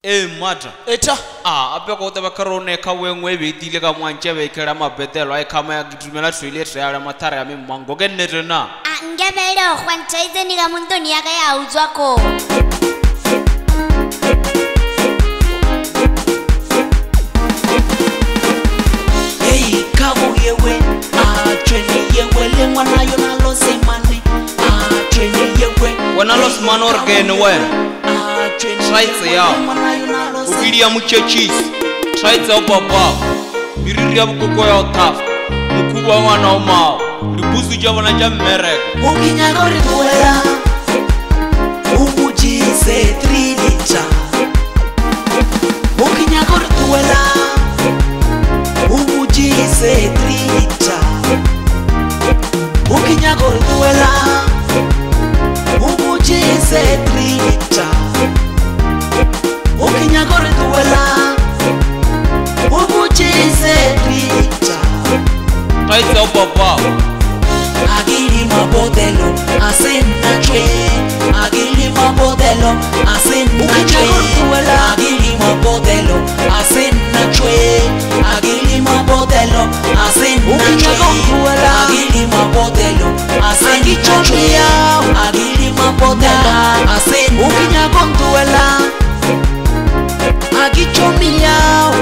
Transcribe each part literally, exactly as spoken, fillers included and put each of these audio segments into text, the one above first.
e mata eta a ape go taba karone ka wengwe be tile ka mwanche be kera mabetelo ai kama ya gitumela twile tsaya matara ya mimango ke nnete na a ngebele go kwantaize ni ka montoni ya ka ya utswa ko hey kabu yewe a treni yewe le mwana yo na lo semane a treni yewe wana los manor gen we tsaitse ya ukiria muchechis tsaitse opapa biriria bukoko ya otaf mukuba wana oma libuzu jabana jammereko ukinya gore kuela ubujise trilita ukinya gore kuela ubujise trilita ukinya gore kuela ubujise trilita ukinya gore kuela ubujise trilita tsaitse opapa agili mabodelo asena chwe agili mabodelo asena chwe agili mabodelo asena chwe agili mabodelo asena chwe agili mabodelo asena chwe agili mabodelo asena ukinya kontuela agichomia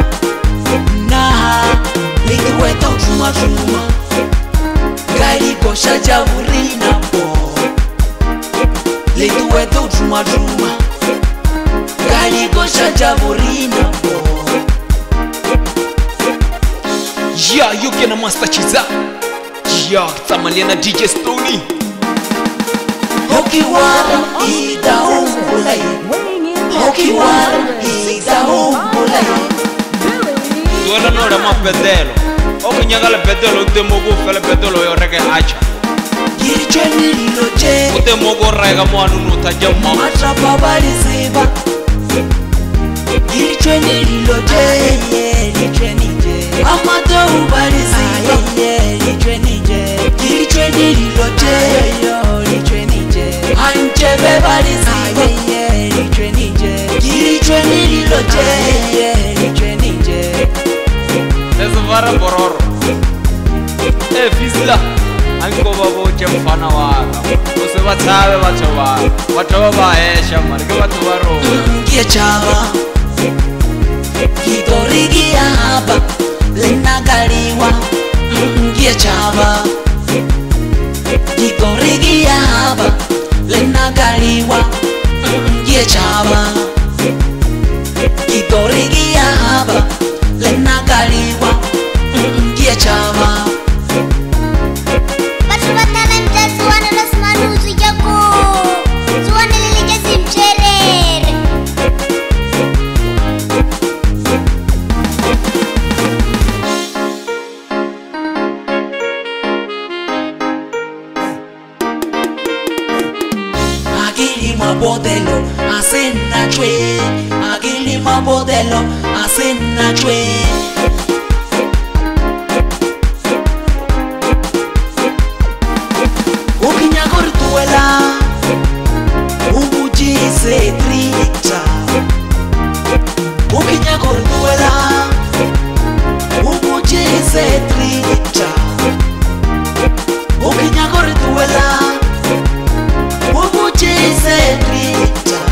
na lituweto chuma chuma Gali kosha jaburina po Letu eto druma druma Gali kosha jaburina po ya yuke na master CHUZA ya tamalia na D J Stony Hoki wara ida umbulai Hoki wara ida umbulai Tuela no rama pedelo Oku nyagala pedelo ute mogo fele pedelo yo rege acha Giri chweni liloche ute mogo rega mwanu nuta jamma Matrapa bali ziba Giri chweni liloche Li chweni je Amato ubali ziba Li chweni je Giri chweni liloche Li chweni je Anchebe bali ziba Li chweni je Giri chweni liloche Li chweni je Eso vara bororo e fisla anko babo chemfana waka use batsabe batho ba batho ba esha mari ke batho ba ro Ngie chava Kitorigi hapa Lena galiwa Ngie chava Kitorigi hapa Lena galiwa Ngie chava Kitorigi hapa Lena galiwa Ngie chava Batu batalenta zuwana los manuzu yako Zuwana lilike simcherere Agili mabodelo asena chwe Agili mabodelo asena chwe Ukinya gortuela ubujise trita Ukinya gortuela ubujise trita Ukinya gortuela ubujise trita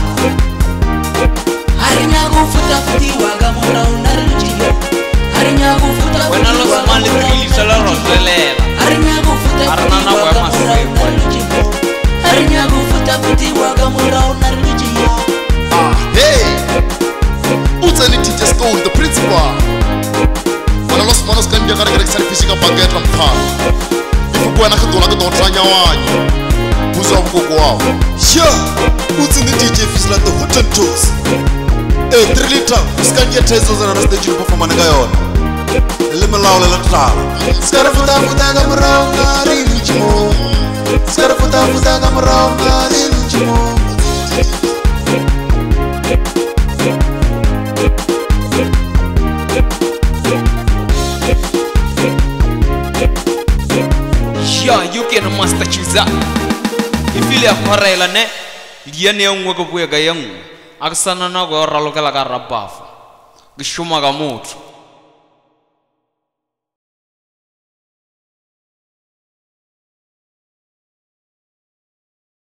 Harinya gufuta futiwa gamona unarujio Harinya gufuta wena lo smali trili sala roselela Harinya gufuta arana na wa masepo Harinya gufuta futiwa gamona unarujio Ah, hey! Utsani D J Stone, the principal. Wana los manos kan dia kare kare sari fisika baget rampa. Ifu kwa na khitola ka dotranya wanya. Buza bukoko wao. Sure. Utsani D J fisila the Hottentots. Eh, three liter, uskan dia tezo zana na stage performance ga yona. Lema lawo la tra. Skara futa futa ga mraunga rinchimo. Skara futa futa ga mraunga rinchimo. ya yuke na master CHUZA ifile ya korela ne liane ngwe go buega yang a ke sana nako ya go ralokela ka rapafa ke šoma ka motho